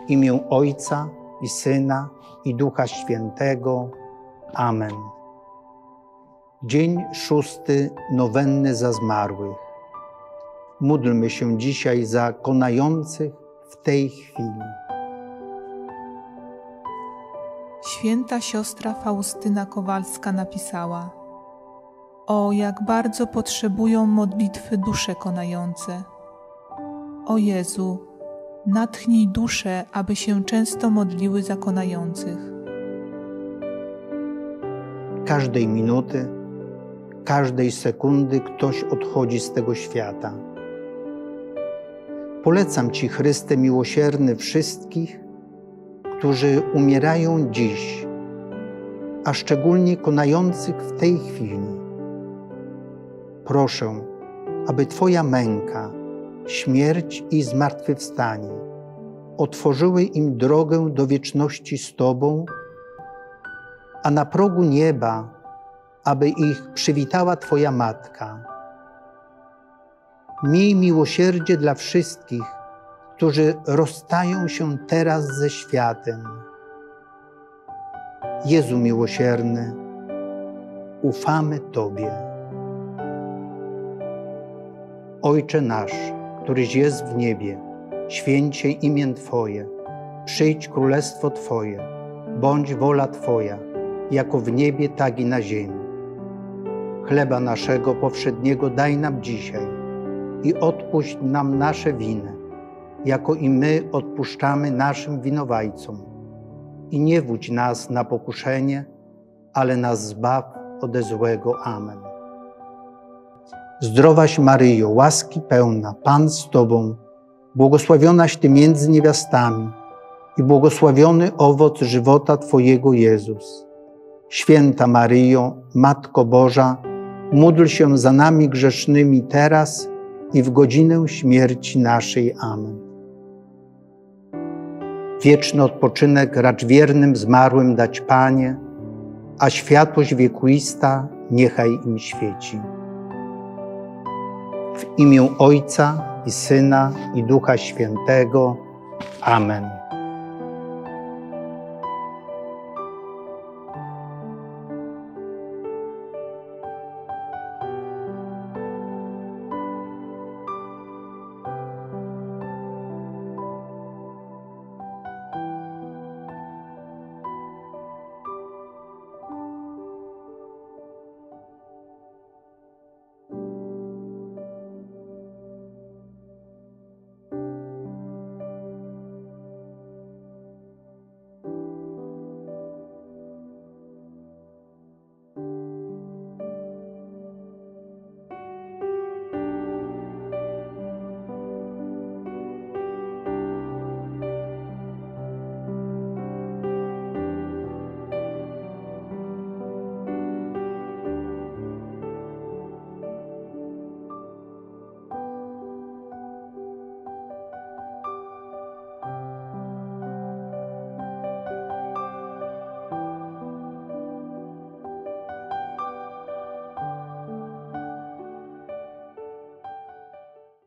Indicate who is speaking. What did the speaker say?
Speaker 1: W imię Ojca i Syna, i Ducha Świętego. Amen. Dzień 6. Nowenny za zmarłych. Módlmy się dzisiaj za konających w tej chwili.
Speaker 2: Święta siostra Faustyna Kowalska napisała: o, jak bardzo potrzebują modlitwy dusze konające. O Jezu, natchnij dusze, aby się często modliły za konających.
Speaker 1: Każdej minuty, każdej sekundy ktoś odchodzi z tego świata. Polecam Ci, Chryste miłosierny, wszystkich, którzy umierają dziś, a szczególnie konających w tej chwili. Proszę, aby Twoja męka, śmierć i zmartwychwstanie otworzyły im drogę do wieczności z Tobą, a na progu nieba, aby ich przywitała Twoja Matka. Miej miłosierdzie dla wszystkich, którzy rozstają się teraz ze światem. Jezu miłosierny, ufamy Tobie. Ojcze nasz, któryś jest w niebie, święć się imię Twoje, przyjdź królestwo Twoje, bądź wola Twoja, jako w niebie, tak i na ziemi. Chleba naszego powszedniego daj nam dzisiaj i odpuść nam nasze winy, jako i my odpuszczamy naszym winowajcom. I nie wódź nas na pokuszenie, ale nas zbaw ode złego. Amen. Zdrowaś Maryjo, łaski pełna, Pan z Tobą, błogosławionaś Ty między niewiastami i błogosławiony owoc żywota Twojego, Jezus. Święta Maryjo, Matko Boża, módl się za nami grzesznymi teraz i w godzinę śmierci naszej. Amen. Wieczny odpoczynek racz wiernym zmarłym dać, Panie, a światłość wiekuista niechaj im świeci. W imię Ojca i Syna, i Ducha Świętego. Amen.